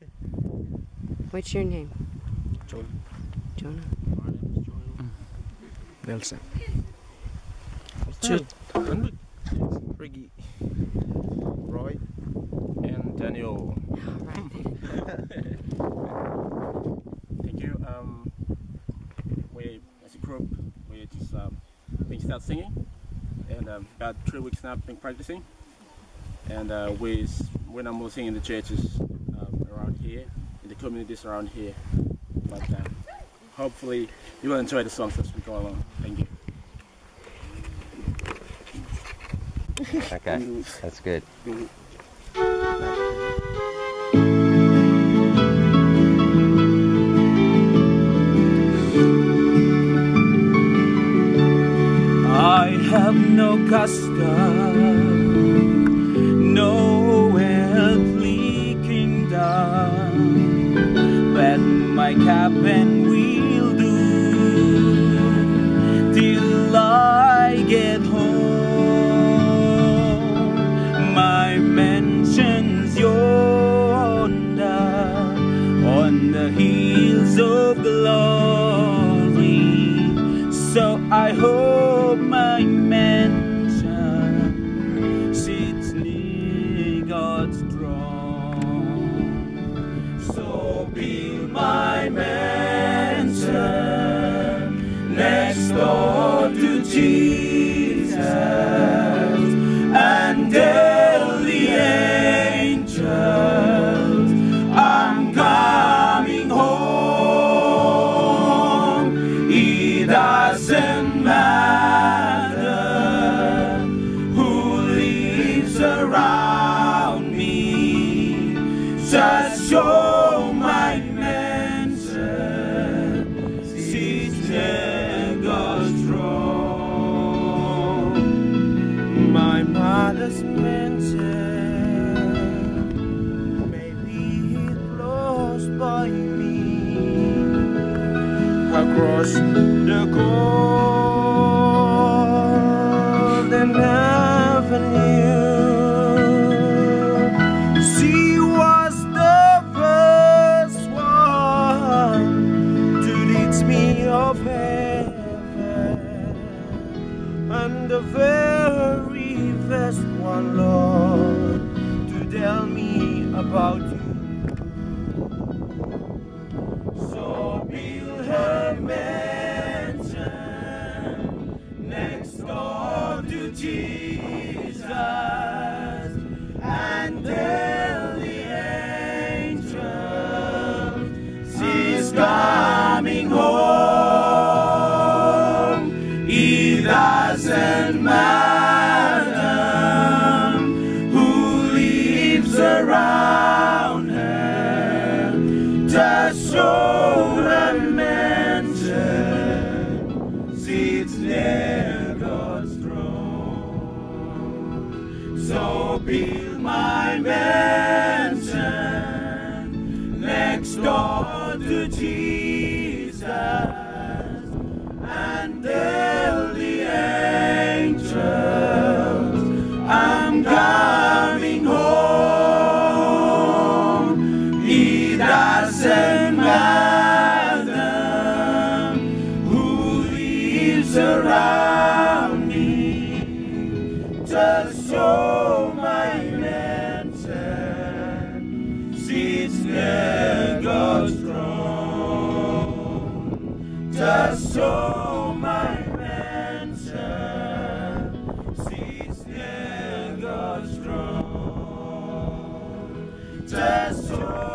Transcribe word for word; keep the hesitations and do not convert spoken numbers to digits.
What's your name? Jonah. Jonah. My name is Jonah. Nelson. Chit. Ricky. Roy. And Daniel. All right. Thank you. Um, we, as a group, we just um, we start singing, and um, about three weeks now been practicing, and uh, we we're not mostly in the churches um, around here, in the communities around here, but uh, hopefully you will enjoy the songs as we go along. Thank you. Okay, that's good. I have no custom, no earthly kingdom, but my cabin will do till I get home. My mansion's yonder on the hills of glory, so I hope my mansion sits near God's throne. So build my mansion next door to Jesus, and tell the angels I'm coming home. It doesn't matter who lives around me, just show my mansion sits near God's throne. My mother's mansion may be close by me, across the golden avenue. She was the first one to teach me of heaven, and the very first one, Lord, to tell me about you. So build her mansion next door to Jesus, and tell the angels she's coming home. It doesn't matter who lives around her, just show her mansion sits near God's throne. So build my mansion next door to Jesus, and tell the angels I'm coming home. It doesn't matter who lives around me, just show my mansion sits near God's throne. Just show my mansion sits near God's throne. Just show